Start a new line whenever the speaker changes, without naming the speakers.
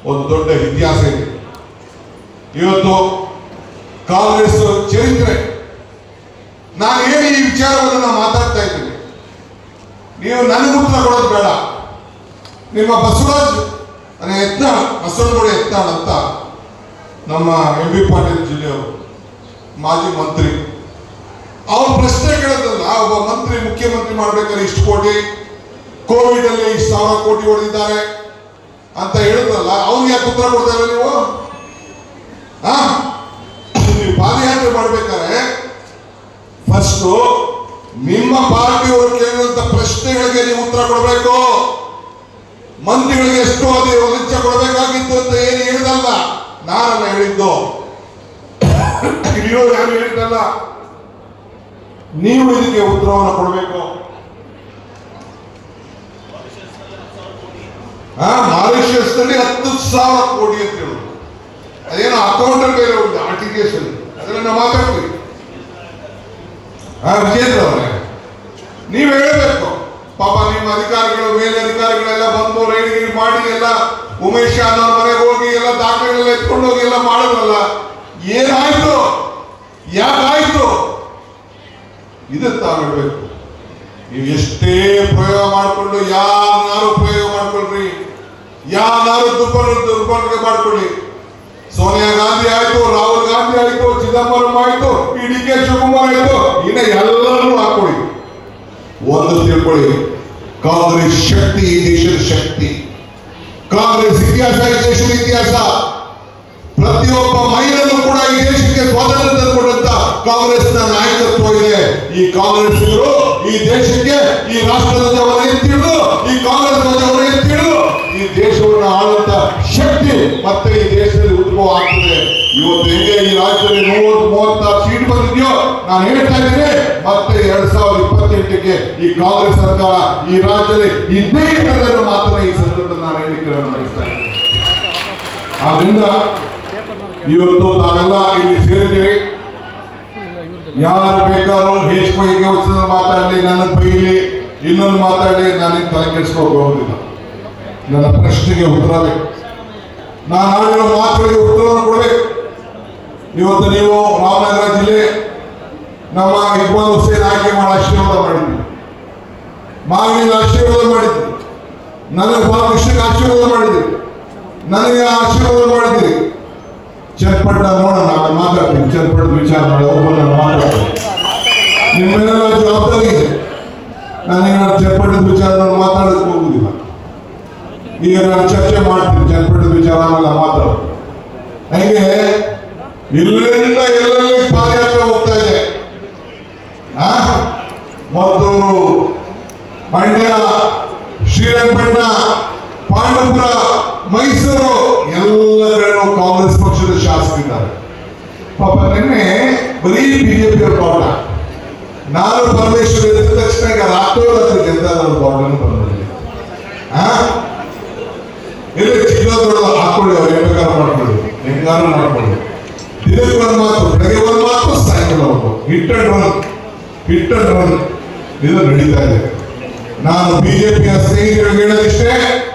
ಒಂದು ದೊಡ್ಡ ಇತಿಹಾಸ ಇದೆ. ಇವತ್ತು ಕಾಂಗ್ರೆಸ್ ಚರಿತ್ರೆ, ನಾನು ಏನು ಈ ವಿಚಾರವನ್ನು ನಾನು ಮಾತಾಡ್ತಾ ಇದ್ದೀನಿ, ನೀವು ನನಗೆ ಉತ್ತರ ಕೊಡೋದು ಬೇಡ. ನಿಮ್ಮ ಬಸವರಾಜ್ ಯತ್ನಾಳ್, ಬಸವನಗೌಡ ಯತ್ನಾಳ್ ಅಂತ ನಮ್ಮ MB ಪಾಟೀಲ್ ಜಿಲ್ಲೆಯವರು, ಮಾಜಿ ಮಂತ್ರಿ, ಅವ್ರ ಪ್ರಶ್ನೆ ಕೇಳೋದಲ್ಲ, ಒಬ್ಬ ಮಂತ್ರಿ ಮುಖ್ಯಮಂತ್ರಿ ಮಾಡ್ಬೇಕಾದ್ರೆ ಇಷ್ಟು ಕೋಟಿ, ಕೋವಿಡ್ ಅಲ್ಲಿ ಇಷ್ಟು 1000 ಕೋಟಿ ಹೊಡೆದಿದ್ದಾರೆ ಅಂತ ಹೇಳಿದ್ರಲ್ಲ, ಅವ್ರಿಗೆ ಯಾಕೆ ಉತ್ತರ ಕೊಡ್ತಾರೆ ನೀವು? ನೀವು ಪಾದಯಾತ್ರೆ ಮಾಡ್ಬೇಕಾದ್ರೆ ಫಸ್ಟ್ ನಿಮ್ಮ ಪಾರ್ಟಿಯವರು ಕೇಳಿದಂತ ಪ್ರಶ್ನೆಗಳಿಗೆ ನೀವು ಉತ್ತರ ಕೊಡಬೇಕು. ಮಂತ್ರಿಗಳಿಗೆ ಎಷ್ಟು ಅದೇ ಲಂಚ ಕೊಡಬೇಕಾಗಿತ್ತು ಅಂತ ಏನು ಹೇಳಿದಲ್ಲ, ನಾನಲ್ಲ ಹೇಳಿದ್ದು, ಹಿರಿಯವರು ಯಾರು ಹೇಳಿದ್ದಲ್ಲ. ನೀವು ಇದಕ್ಕೆ ಉತ್ತರವನ್ನು ಕೊಡಬೇಕು. ಮಾರಿಷಿಯಸ್ ನಲ್ಲಿ 10,000 ಕೋಟಿ ಅಂತ ಹೇಳುದು, ಅದೇನೋ ಅಕೌಂಟ್ ಅಲ್ಲಿ ಬೇರೆ ಉಂಟು, RTGS ಅಲ್ಲಿ, ಅದನ್ನ ನಾವು ಮಾತಾಡ್ತೀವಿ. ವಿಜೇಂದ್ರ ಅವರೇ, ನೀವು ಹೇಳಬೇಕು. ಪಾಪ ನಿಮ್ಮ ಅಧಿಕಾರಿಗಳು, ಮೇಲಧಿಕಾರಿಗಳೆಲ್ಲ ಬಂದು ರೈಡ್ ಮಾಡಿ ಎಲ್ಲ ಉಮೇಶ್ ಅನ್ನೋರ ಮನೆಗೆ ಹೋಗಿ ಎಲ್ಲ ದಾಖಲೆಗಳೆಲ್ಲ ಎತ್ಕೊಂಡು ಹೋಗಿ ಎಲ್ಲ ಮಾಡಿದ್ರಲ್ಲ, ಏನಾಯ್ತು, ಯಾಕಾಯ್ತು, ಇದನ್ನ ತಾವು ಹೇಳ್ಬೇಕು. ನೀವು ಎಷ್ಟೇ ಪ್ರಯೋಗ ಮಾಡಿಕೊಂಡು, ಯಾರು ಪ್ರಯೋಗ ಮಾಡ್ಕೊಳ್ರಿ, ಯಾರು ದುರ್ಬಳಕೆ ಮಾಡ್ಕೊಳ್ಳಿ, ಸೋನಿಯಾ ಗಾಂಧಿ ಆಯ್ತು, ರಾಹುಲ್ ಗಾಂಧಿ ಆಯ್ತು, ಚಿದಂಬರಂ ಆಯ್ತು, DK ಶಿವಕುಮಾರ್ ಆಯ್ತು, ಇನ್ನ ಎಲ್ಲರೂ ಹಾಕೊಳ್ಳಿ. ಒಂದು ತಿಳ್ಕೊಳ್ಳಿ, ಕಾಂಗ್ರೆಸ್ ಶಕ್ತಿ ಈ ದೇಶದ ಶಕ್ತಿ, ಕಾಂಗ್ರೆಸ್ ಇತಿಹಾಸ ಈ ದೇಶದ ಇತಿಹಾಸ. ಪ್ರತಿಯೊಬ್ಬ ಮಹಿಳೆಯೂ ಕೂಡ ಈ ದೇಶಕ್ಕೆ ಸ್ವಾತಂತ್ರ್ಯ ತಂದುಕೊಟ್ಟಂತ ಕಾಂಗ್ರೆಸ್ನ ನಾಯಕತ್ವ ಇದೆ. ಈ ಕಾಂಗ್ರೆಸ್ಸಿಗರು ಈ ದೇಶಕ್ಕೆ ಈ ರಾಷ್ಟ್ರದ ಧ್ವಜವನ್ನು ಎತ್ತಿಡಿದು, ಈ ಕಾಂಗ್ರೆಸ್ ಧ್ವಜವನ್ನು ಎತ್ತಿಡಿದು ಈ ದೇಶವನ್ನು ಆಳುವಂತ ಶಕ್ತಿ ಮತ್ತೆ ಈ ದೇಶದಲ್ಲಿ ಉದ್ಭವ ಆಗ್ತದೆ. ಇವತ್ತು ಹೆಂಗೆ ಈ ರಾಜ್ಯದಲ್ಲಿ 30-36 ಸೀಟ್ ಬಂದಿದೆಯೋ, ನಾನು ಹೇಳ್ತಾ ಇದ್ದೇನೆ, ಮತ್ತೆ 2028ಕ್ಕೆ ಈ ಕಾಂಗ್ರೆಸ್ ಸರ್ಕಾರ ಈ ರಾಜ್ಯದಲ್ಲಿ ಇದ್ದೇ ಇರೋದನ್ನು ಮಾತ್ರ ಈ ಸಂದರ್ಭದಲ್ಲಿ ನಾನು ಹೇಳಿಕೆ ಬಯಸ್ತಾ ಇದ್ದೇನೆ. ಆದ್ರಿಂದ ಇವತ್ತು ನಾವೆಲ್ಲ ಇಲ್ಲಿ ಸೇರಿದ್ದೇವೆ. ಯಾರು ಬೇಕಾದ್ರೂ ಹೇಗೆ ಮಾತಾಡಲಿ, ನನ್ನ ಬೈಲಿ, ಇನ್ನೊಂದು ಮಾತಾಡಲಿ, ನಾನೇನು ತಲೆ ಕೆಡಿಸ್ಕೋಬಹುದಿಲ್ಲ. ನನ್ನ ಪ್ರಶ್ನೆಗೆ ಉತ್ತರ ಬೇಕು, ನಾನು ಆಡಿರೋ ಮಾತುಗಳಿಗೆ ಉತ್ತರವನ್ನು ಕೊಡಬೇಕು. ಇವತ್ತು ನೀವು ರಾಮನಗರ ಜಿಲ್ಲೆ ನಮ್ಮ ಇಕ್ಬಾಲ್ ಹುಸೇನ್ ಆಯ್ಕೆ ಮಾಡಿ ಆಶೀರ್ವಾದ ಮಾಡಿದ್ವಿ, ಮಾವಿನ ಆಶೀರ್ವಾದ ಮಾಡಿದ್ವಿ, ನನಗೆ ಬಾಲಕೃಷ್ಣಗೆ ಆಶೀರ್ವಾದ ಮಾಡಿದ್ವಿ, ನನಗೆ ಆಶೀರ್ವಾದ ಮಾಡಿದ್ರಿ. ಚನ್ನಪಟ್ಟಣ ನೋಡೋಣ, ನಾನು ಮಾತಾಡ್ತೀನಿ, ಚನ್ನಪಟ್ಟಣದ ವಿಚಾರ ಮಾಡಿ ಒಬ್ಬರು ಮಾತಾಡ್ತೀನಿ. ನಿಮ್ಮೆಲ್ಲ ಜವಾಬ್ದಾರಿ ಇದೆ. ನಾನೀಗ ಚನ್ನಪಟ್ಟಣದ ವಿಚಾರ ಮಾತಾಡೋದಕ್ಕೆ ಹೋಗುದಿಲ್ಲ. ಈಗ ನಾನು ಚರ್ಚೆ ಮಾಡ್ತೀನಿ ಚನ್ನಪಟ್ಟಣದ ವಿಚಾರ, ಆಮೇಲೆ ಮಾತಾಡೋದು. ಹಾಗೆ ಇಲ್ಲಿಂದ ಎಲ್ಲೆಲ್ಲಿ ಪಾದಯಾತ್ರೆ ಹೋಗ್ತಾ ಇದೆ. ಮದ್ದೂರು, ಮಂಡ್ಯ, ಶ್ರೀರಂಗಪಟ್ಟಣ, ಪಾಂಡವಪುರ, ಮೈಸೂರು ಎಲ್ಲ ಕಡೆ ಕಾಂಗ್ರೆಸ್ ಪಕ್ಷದ ಶಾಸಕರಿದ್ದಾರೆ. ಪಾಪ ನಿನ್ನೆ ಬರೀ BJP ಅವ್ರ ಬಾವುಟ, ನಾನು ಪರಮೇಶ್ವರ್ ಎದ್ದ ತಕ್ಷಣ ಈಗ ರಾಷ್ಟ್ರೀಯ ಜನತಾದಳ ಬಾವುಟನ್ನು ಬಂದಿದೆ. ಇಲ್ಲಿ ಚಿಕ್ಕದೊಡ್ಡ ಹಾಕೊಳ್ಳಿ, ಅವ್ರು ಹೆಂಗಾರು ಮಾಡ್ಕೊಳ್ಳಿ, ಹೆಂಗಾರು ಮಾಡ್ಕೊಳ್ಳಿ. ದಿನಕ್ಕೆ ಒಂದು ಮಾತು, ಬೆಳಗ್ಗೆ ಒಂದು ಮಾತು, ಸಾಯಂಕಾಲ ಒಂದು ಹಿಟ್ ಅಂಡ್ ರನ್ ಇದು ನಡೀತಾ ಇದೆ. ನಾನು BJPಯ ಸ್ನೇಹಿತರಿಗೆ ಹೇಳೋದಿಷ್ಟೇ,